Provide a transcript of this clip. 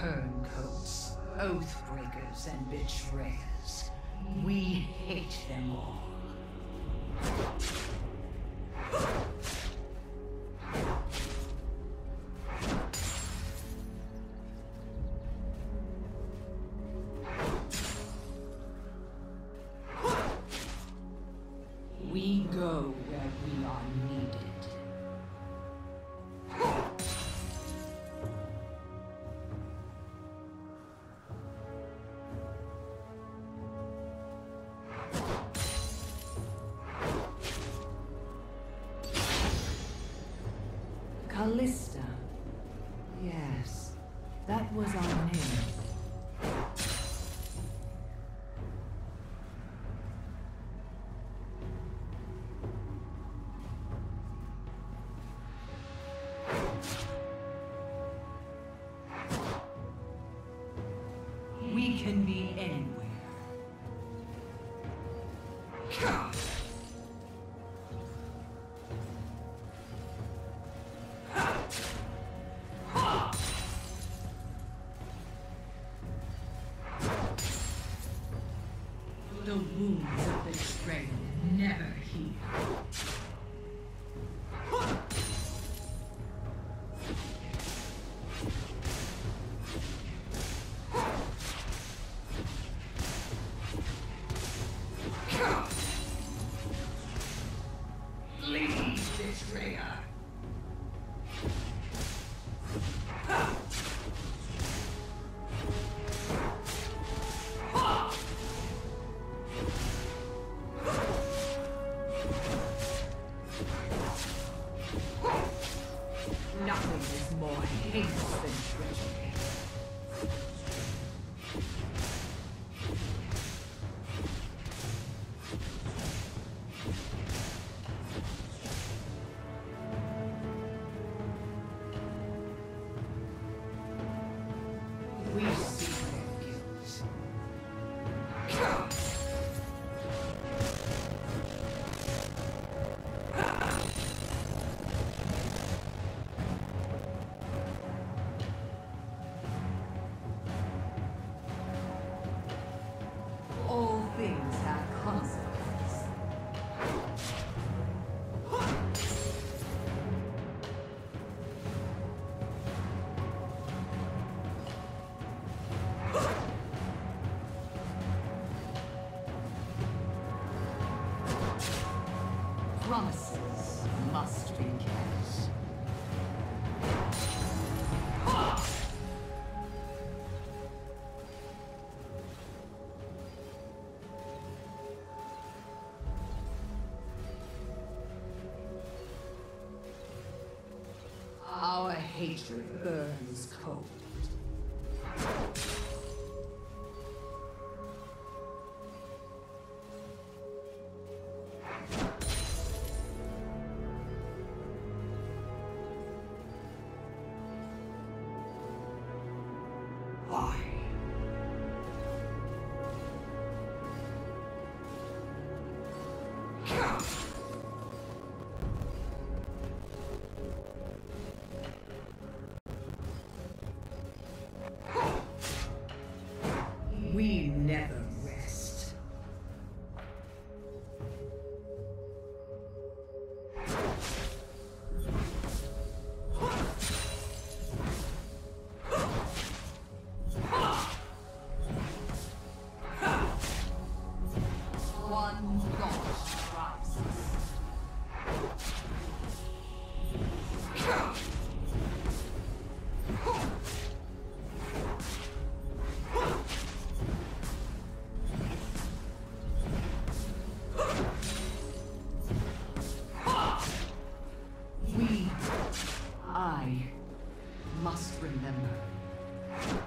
Turncoats, oathbreakers, and betrayers. We hate them all. We go where we are needed. Callista. Yes, that was our name. We can be anywhere. The wounds of betrayal never heal. Flee, betrayer. Nothing is more heinous than treachery. We see their guilt. All things have consequence. Promises must be kept. Our hatred burns cold. Why? We never rest. One God drives us. I must remember.